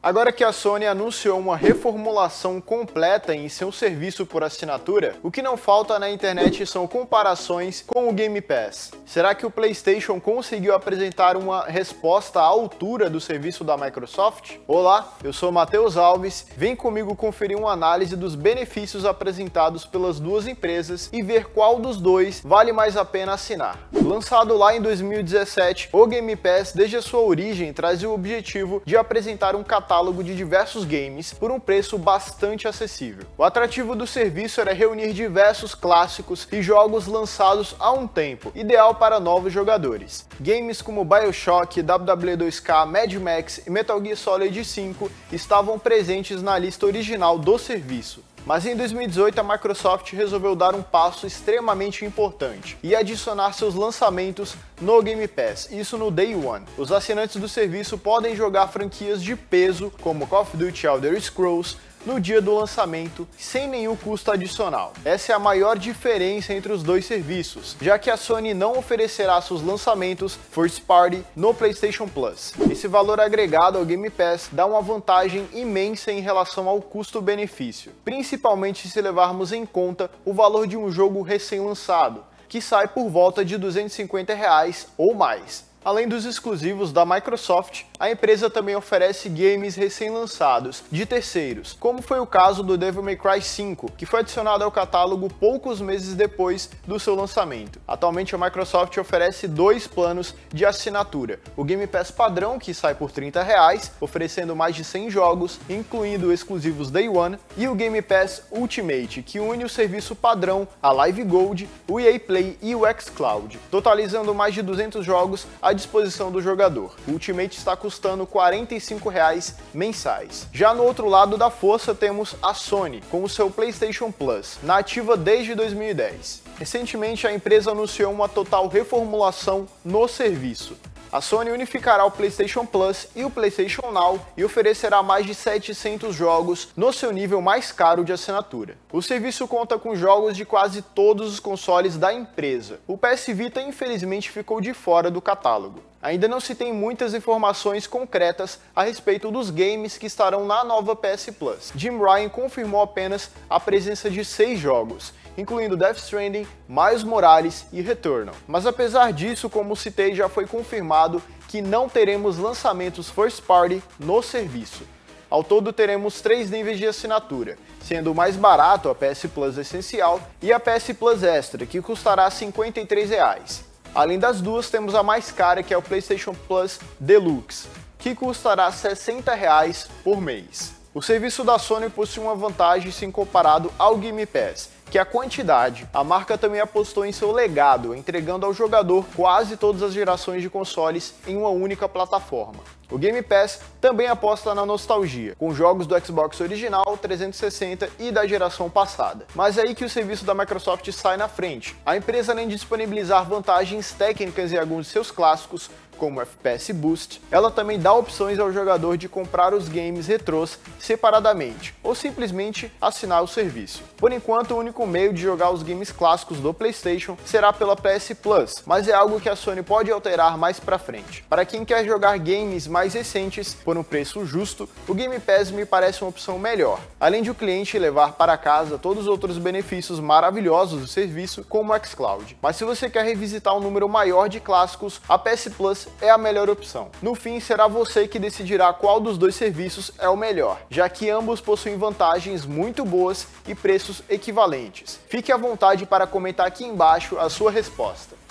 Agora que a Sony anunciou uma reformulação completa em seu serviço por assinatura, o que não falta na internet são comparações com o Game Pass. Será que o PlayStation conseguiu apresentar uma resposta à altura do serviço da Microsoft? Olá, eu sou Matheus Alves, vem comigo conferir uma análise dos benefícios apresentados pelas duas empresas e ver qual dos dois vale mais a pena assinar. Lançado lá em 2017, o Game Pass, desde a sua origem, traz o objetivo de apresentar um catálogo de diversos games por um preço bastante acessível. O atrativo do serviço era reunir diversos clássicos e jogos lançados há um tempo, ideal para novos jogadores. Games como BioShock, WWE 2K, Mad Max e Metal Gear Solid 5 estavam presentes na lista original do serviço. Mas em 2018 a Microsoft resolveu dar um passo extremamente importante e adicionar seus lançamentos no Game Pass, isso no Day One. Os assinantes do serviço podem jogar franquias de peso como Call of Duty Elder Scrolls no dia do lançamento, sem nenhum custo adicional. Essa é a maior diferença entre os dois serviços, já que a Sony não oferecerá seus lançamentos first party no PlayStation Plus. Esse valor agregado ao Game Pass dá uma vantagem imensa em relação ao custo-benefício, principalmente se levarmos em conta o valor de um jogo recém-lançado, que sai por volta de R$ 250 ou mais. Além dos exclusivos da Microsoft, a empresa também oferece games recém-lançados de terceiros, como foi o caso do Devil May Cry 5, que foi adicionado ao catálogo poucos meses depois do seu lançamento. Atualmente a Microsoft oferece dois planos de assinatura: o Game Pass padrão, que sai por R$ 30, oferecendo mais de 100 jogos, incluindo exclusivos Day One, e o Game Pass Ultimate, que une o serviço padrão, a Live Gold, o EA Play e o xCloud, totalizando mais de 200 jogos à disposição do jogador. O Ultimate está custando R$ 45 mensais. Já no outro lado da força temos a Sony, com o seu PlayStation Plus, na ativa desde 2010. Recentemente a empresa anunciou uma total reformulação no serviço. A Sony unificará o PlayStation Plus e o PlayStation Now e oferecerá mais de 700 jogos no seu nível mais caro de assinatura. O serviço conta com jogos de quase todos os consoles da empresa. O PS Vita infelizmente ficou de fora do catálogo. Ainda não se tem muitas informações concretas a respeito dos games que estarão na nova PS Plus. Jim Ryan confirmou apenas a presença de 6 jogos, incluindo Death Stranding, Miles Morales e Returnal. Mas apesar disso, como citei, já foi confirmado que não teremos lançamentos first party no serviço. Ao todo teremos 3 níveis de assinatura, sendo o mais barato a PS Plus Essencial e a PS Plus Extra, que custará R$ 53. Além das duas, temos a mais cara, que é o PlayStation Plus Deluxe, que custará R$ 60 por mês. O serviço da Sony possui uma vantagem se comparado ao Game Pass, que é a quantidade. A marca também apostou em seu legado, entregando ao jogador quase todas as gerações de consoles em uma única plataforma. O Game Pass também aposta na nostalgia, com jogos do Xbox original, 360 e da geração passada. Mas é aí que o serviço da Microsoft sai na frente. A empresa, além de disponibilizar vantagens técnicas em alguns de seus clássicos, como FPS Boost, ela também dá opções ao jogador de comprar os games retrôs separadamente, ou simplesmente assinar o serviço. Por enquanto, o único meio de jogar os games clássicos do PlayStation será pela PS Plus, mas é algo que a Sony pode alterar mais pra frente. Para quem quer jogar games mais recentes por um preço justo, o Game Pass me parece uma opção melhor, além de o cliente levar para casa todos os outros benefícios maravilhosos do serviço, como o xCloud. Mas se você quer revisitar um número maior de clássicos, a PS Plus é a melhor opção. No fim, será você que decidirá qual dos dois serviços é o melhor, já que ambos possuem vantagens muito boas e preços equivalentes. Fique à vontade para comentar aqui embaixo a sua resposta.